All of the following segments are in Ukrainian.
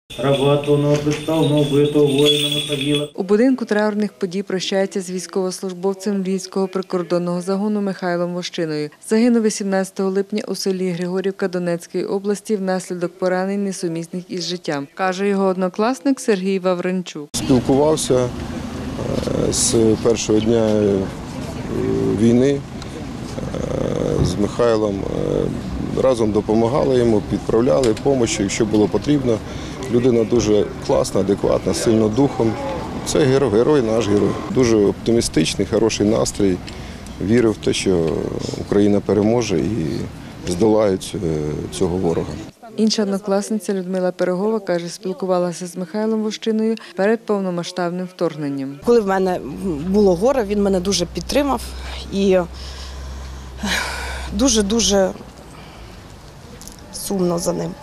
Рабату представно вбитого воїна Михаїла. У будинку траурних подій прощається з військовослужбовцем Львівського прикордонного загону Михайлом Вощиною. Загинув 18 липня у селі Григорівка Донецької області внаслідок поранень, несумісних із життям, каже його однокласник Сергій Вавренчук. Спілкувався з першого дня війни з Михайлом. Разом допомагали йому, підправляли допомогу, якщо було потрібно. Людина дуже класна, адекватна, сильна духом. Це герой, наш герой. Дуже оптимістичний, хороший настрій. Вірив в те, що Україна переможе і здолає цього ворога. Інша однокласниця Людмила Пирогова каже, спілкувалася з Михайлом Вощиною перед повномасштабним вторгненням. Коли в мене було горе, він мене дуже підтримав і дуже-дуже сумно за ним.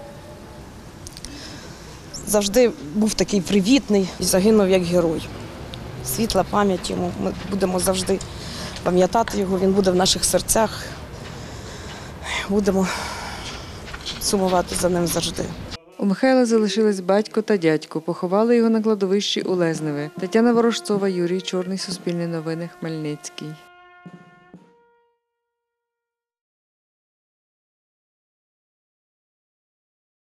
Завжди був такий привітний і загинув як герой. Світла пам'ять йому, ми будемо завжди пам'ятати його, він буде в наших серцях, будемо сумувати за ним завжди. У Михайла залишились батько та дядько. Поховали його на кладовищі у Лезневе. Тетяна Ворожцова, Юрій Чорний, Суспільне новини, Хмельницький.